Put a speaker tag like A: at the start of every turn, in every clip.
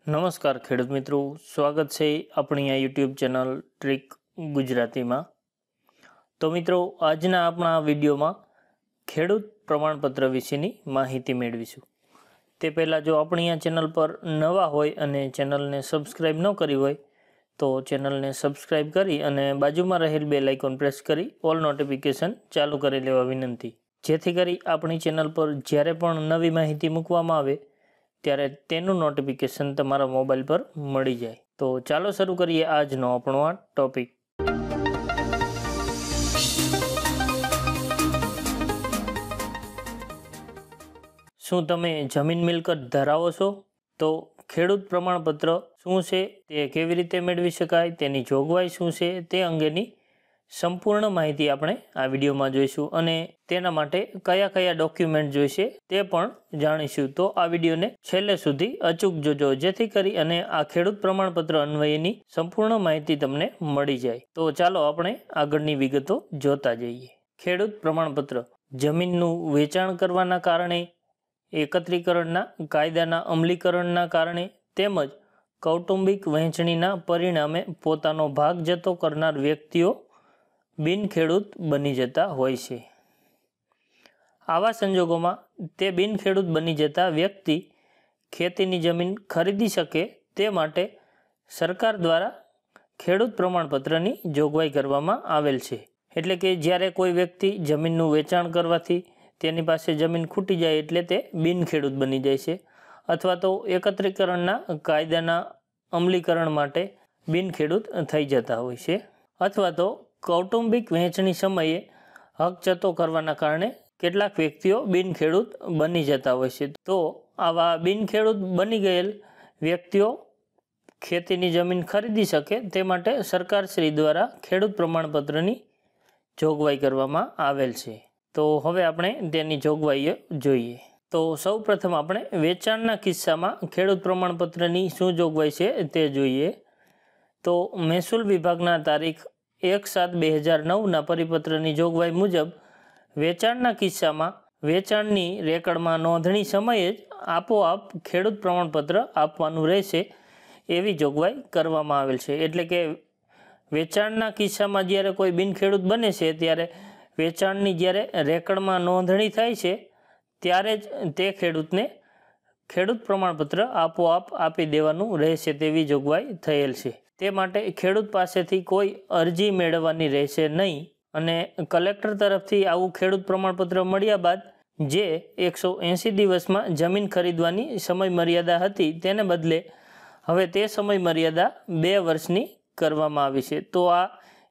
A: नमस्कार खेडूत मित्रों, स्वागत है अपनी आ यूट्यूब चैनल ट्रिक गुजराती में। तो मित्रों, आजना अपना विडियो में खेडूत प्रमाणपत्र विशेनी माहिती मेळवीशुं। ते पहला जो अपनी आ चैनल पर नवा होय अने चैनल ने सब्सक्राइब न करी होय तो चैनल ने सब्सक्राइब करी अने बाजू में रहेल बेल आइकन प्रेस करी ऑल नोटिफिकेशन चालू करी लेवा विनंती, जेथी करी अपनी चैनल पर ज्यारे पण नवी माहिती मूकवामां आवे त्यारे तेनुं नोटिफिकेशन तमारा मोबाइल पर मळी जाए। तो चालो शुरू करिए आजनो आपणो आ टॉपिक। शुं तमे जमीन मिलकत धरावो छो? तो खेडूत प्रमाणपत्र शुं छे ते केवी रीते मेळवी शकाय, तेनी जोगवाई शुं छे ते अंगेनी संपूर्ण माहिती आपणे आ विडियो में जोईशुं अने तेना माटे कया कया डॉक्यूमेंट जोईशे ते पण जाणीशुं। तो आ विडियो ने छेल्ले सुधी अचूक जोजो, जेथी करी अने आ खेडूत प्रमाणपत्र अन्वयेनी संपूर्ण माहिती तमने मळी जाय। तो चालो आपणे आगळनी विगतो जोता जईए। खेडूत प्रमाणपत्र जमीननुं वेचाण करवाना कारणे, एकत्रीकरणना कायदाना अमलीकरणना कारणे તેમજ કૌટુંબિક વહેંચણીના પરિણામે પોતાનો ભાગ જતો કરનાર વ્યક્તિઓ બિનખેડૂત બની જતા હોય છે। આવા સંજોગોમાં તે બિનખેડૂત બની જતા વ્યક્તિ ખેતીની જમીન ખરીદી શકે તે માટે સરકાર દ્વારા ખેડૂત પ્રમાણપત્રની જોગવાઈ કરવામાં આવેલ છે। એટલે કે જ્યારે કોઈ વ્યક્તિ જમીનનું વેચાણ કરવાથી તેની પાસે જમીન ખૂટી જાય એટલે તે બિનખેડૂત બની જાય છે, અથવા તો એકત્રીકરણના કાયદાના અમલીકરણ માટે બિનખેડૂત થઈ જતા હોય છે, અથવા તો કૌટુંબિક વહેંચણી સમયે હક જતો કરવાના કારણે કેટલાક વ્યક્તિઓ બિનખેડૂત બની જતા હોય છે। તો આવા બિનખેડૂત બની ગયેલ વ્યક્તિઓ ખેતીની જમીન ખરીદી શકે તે માટે સરકારશ્રી દ્વારા ખેડૂત પ્રમાણપત્રની જોગવાઈ કરવામાં આવેલ છે। તો હવે આપણે તેની જોગવાઈઓ જોઈએ। तो सौ प्रथम આપણે વેચાણના કિસ્સામાં ખેડૂત પ્રમાણપત્રની શું જોગવાઈ છે તે જોઈએ। તો મહેસૂલ વિભાગના તારીખ 1/7/2009 પરિપત્રની જોગવાઈ મુજબ વેચાણના કિસ્સામાં વેચાણની રેકર્ડમાં નોંધણી સમયે જ આપોઆપ ખેડૂત પ્રમાણપત્ર આપવાનું રહેશે એવી જોગવાઈ કરવામાં આવેલ છે। એટલે કે વેચાણના કિસ્સામાં જ્યારે કોઈ બિનખેડૂત બને છે ત્યારે વેચાણની જ્યારે રેકર્ડમાં નોંધણી થાય છે ત્યારે જ તે ખેડૂતને ખેડૂત પ્રમાણપત્ર આપોઆપ આપી દેવાનું રહેશે તેવી જોગવાઈ થયેલ છે। તે માટે ખેડૂત પાસેથી કોઈ અરજી મેળવવાની રહેશે નહીં અને કલેક્ટર તરફથી આવું ખેડૂત પ્રમાણપત્ર મળ્યા બાદ જે 180 દિવસમાં જમીન ખરીદવાની સમય મર્યાદા હતી તેને બદલે હવે તે સમય મર્યાદા 2 વર્ષની કરવામાં આવી છે। તો આ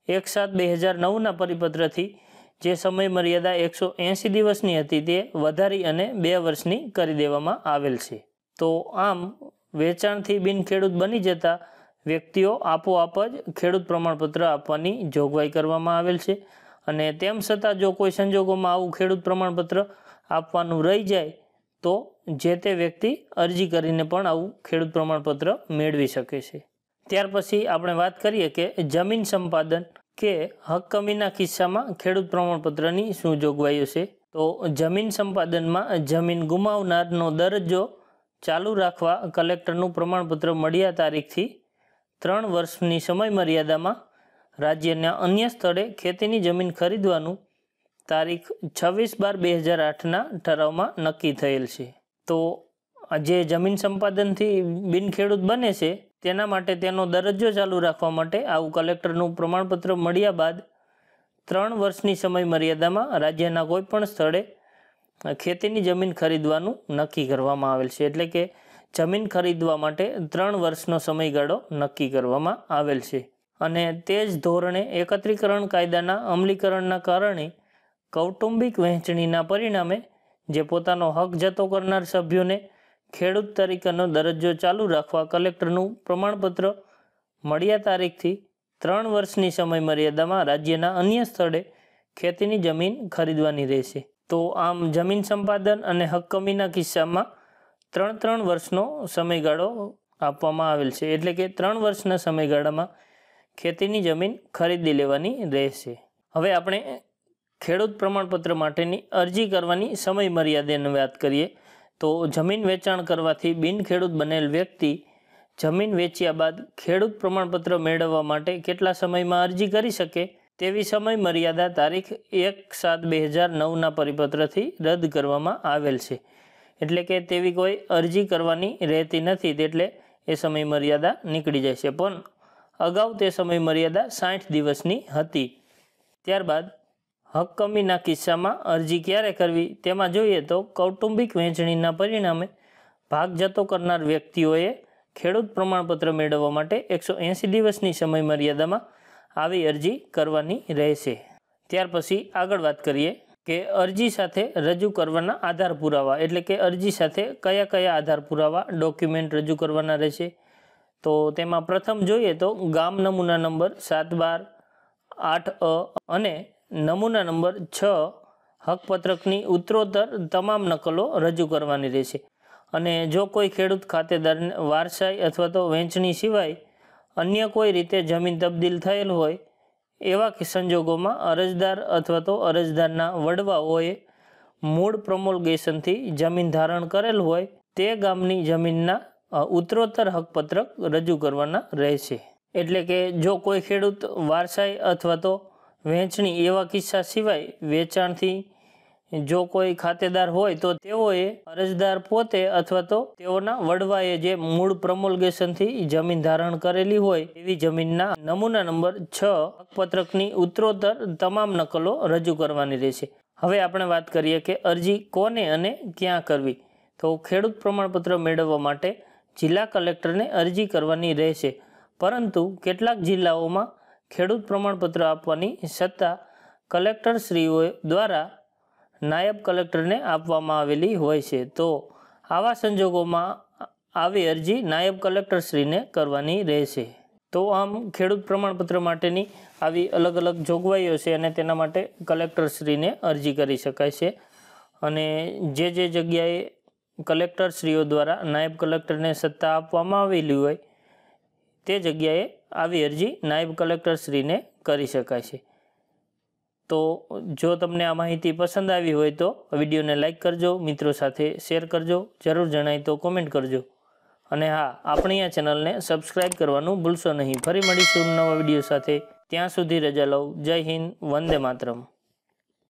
A: 1/7/2009 પરિપત્રથી જે સમય મર્યાદા 180 દિવસની હતી તે વધારી અને 2 વર્ષની કરી દેવામાં આવેલ છે। તો આમ વેચાણથી બિનખેડૂત બની જતા વ્યક્તિઓ આપોઆપ જ ખેડૂત પ્રમાણપત્ર આપવાની જોગવાઈ કરવામાં આવેલ છે અને તેમ છતાં જો કોઈ સંજોગોમાં આવું ખેડૂત પ્રમાણપત્ર આપવાનું રહી જાય તો જે તે વ્યક્તિ અરજી કરીને પણ આવું ખેડૂત પ્રમાણપત્ર મેળવી શકે છે। ત્યાર પછી આપણે વાત કરીએ કે જમીન સંપાદન કે હક કમીના કિસ્સામાં ખેડૂત પ્રમાણપત્રની શું જોગવાઈઓ છે। તો જમીન સંપાદનમાં જમીન ગુમાવનારનો દરજ્જો ચાલુ રાખવા કલેક્ટરનું પ્રમાણપત્ર મળ્યા તારીખથી 3 વર્ષની સમય મર્યાદામાં રાજ્યના અન્ય સ્થળે ખેતીની જમીન ખરીદવાનું તારીખ 26/12/2008ના ઠરાવમાં નક્કી થયેલ છે। તો જે જમીન સંપાદનથી બિનખેડૂત બને છે તેના માટે તેનો દરજ્જો ચાલુ રાખવા માટે આવું કલેક્ટરનું પ્રમાણપત્ર મળ્યા બાદ 3 વર્ષની સમય મર્યાદામાં રાજ્યના કોઈપણ સ્થળે ખેતીની જમીન ખરીદવાનું નક્કી કરવામાં આવેલ છે। એટલે કે જમીન ખરીદવા માટે 3 વર્ષનો સમયગાળો નક્કી કરવામાં આવેલ છે અને તે જ ધોરણે એકત્રીકરણ કાયદાના અમલીકરણના કારણે કૌટુંબિક વહેંચણીના પરિણામે જે પોતાનો હક જતો કરનાર સભ્યોને ખેડૂત તરીકેનો દરજ્જો ચાલુ રાખવા કલેક્ટરનું પ્રમાણપત્ર મળ્યા તારીખથી 3 વર્ષની સમય મર્યાદામાં રાજ્યના અન્ય સ્થળે ખેતીની જમીન ખરીદવાની રહેશે। તો આમ જમીન સંપાદન અને હક કમીના કિસ્સામાં 3 વર્ષનો સમયગાળો આપવામાં આવેલ છે। એટલે કે 3 વર્ષના સમયગાળામાં ખેતીની જમીન ખરીદી લેવાની રહેશે। હવે આપણે ખેડૂત પ્રમાણપત્ર માટેની અરજી કરવાની સમય મર્યાદાની વાત કરીએ। તો જમીન વેચાણ કરવાથી બિનખેડૂત બનેલ વ્યક્તિ જમીન વેચ્યા બાદ ખેડૂત પ્રમાણપત્ર મેળવવા માટે કેટલા સમયમાં અરજી કરી શકે તેવી સમય મર્યાદા તારીખ 1/7/2009ના પરિપત્રથી રદ કરવામાં આવેલ છે. એટલે કે તેવી કોઈ અરજી કરવાની રહેતી નથી, એટલે એ સમય મર્યાદા નીકળી જાય છે. પણ અગાઉ તે સમય મર્યાદા 60 દિવસની હતી. ત્યારબાદ હક કમીના કિસ્સામાં અરજી ક્યારે કરવી તેમાં જોઈએ તો કૌટુંબિક વહેંચણીના પરિણામે ભાગ જતો કરનાર વ્યક્તિઓએ ખેડૂત પ્રમાણપત્ર મેળવવા માટે 180 દિવસની સમય મર્યાદામાં આવી અરજી કરવાની રહેશે. ત્યાર પછી આગળ વાત કરીએ કે અરજી સાથે રજૂ કરવાના આધાર પુરાવા, એટલે કે અરજી સાથે કયા કયા આધાર પુરાવા ડોક્યુમેન્ટ રજૂ કરવાના રહેશે. તો તેમાં પ્રથમ જોઈએ તો ગામ નમૂના નંબર 7/12/8 અને નમૂના નંબર 6 હકપત્રકની ઉત્તરોત્તર તમામ નકલો રજૂ કરવાની રહેશે. અને જો કોઈ ખેડૂત ખાતેદારને વારસાઈ અથવા તો વહેંચણી સિવાય અન્ય કોઈ રીતે જમીન તબદીલ થયેલ હોય એવા સંજોગોમાં અરજદાર અથવા તો અરજદારના વડવાઓએ મૂળ પ્રમોલ્ગેશનથી જમીન ધારણ કરેલ હોય તે ગામની જમીનના ઉત્તરોત્તર હકપત્રક રજૂ કરવાના રહેશે. એટલે કે જો કોઈ ખેડૂત વારસાઈ અથવા તો વહેંચણી એવા કિસ્સા સિવાય વેચાણથી જો કોઈ ખાતેદાર હોય તો તેઓએ અરજદાર પોતે અથવા તો તેઓના વડવાએ જે મૂળ પ્રમોલ્ગેશનથી જમીન ધારણ કરેલી હોય એવી જમીનના નમૂના નંબર 6 હકપત્રકની ઉત્તરોત્તર તમામ નકલો રજૂ કરવાની રહેશે. હવે આપણે વાત કરીએ કે અરજી કોને અને ક્યાં કરવી. તો ખેડૂત પ્રમાણપત્ર મેળવવા માટે જિલ્લા કલેક્ટરને અરજી કરવાની રહેશે. પરંતુ કેટલાક જિલ્લાઓમાં ખેડૂત પ્રમાણપત્ર આપવાની સત્તા કલેક્ટરશ્રીઓ દ્વારા નાયબ કલેક્ટરને આપવામાં આવેલી હોય છે. તો આવા સંજોગોમાં આવી અરજી નાયબ કલેક્ટરશ્રીને કરવાની રહેશે. તો આમ ખેડૂત પ્રમાણપત્ર માટેની આવી અલગ અલગ જોગવાઈઓ છે અને તેના માટે કલેક્ટરશ્રીને અરજી કરી શકાય છે. અને જે જગ્યાએ કલેક્ટરશ્રીઓ દ્વારા નાયબ કલેક્ટરને સત્તા આપવામાં આવેલી હોય તે જગ્યાએ આવી અરજી નાયબ કલેક્ટરશ્રીને કરી શકાય છે. તો જો તમને આ માહિતી પસંદ આવી હોય તો વિડીયોને લાઇક કરજો, મિત્રો સાથે શેર કરજો, જરૂર જણાય તો કોમેન્ટ કરજો. અને હા, આપણી આ ચેનલને સબસ્ક્રાઈબ કરવાનું ભૂલશો નહીં. ફરી મળીશું નવા વિડીયો સાથે. ત્યાં સુધી રજા લઉં. જય હિન્દ, વંદે માતરમ.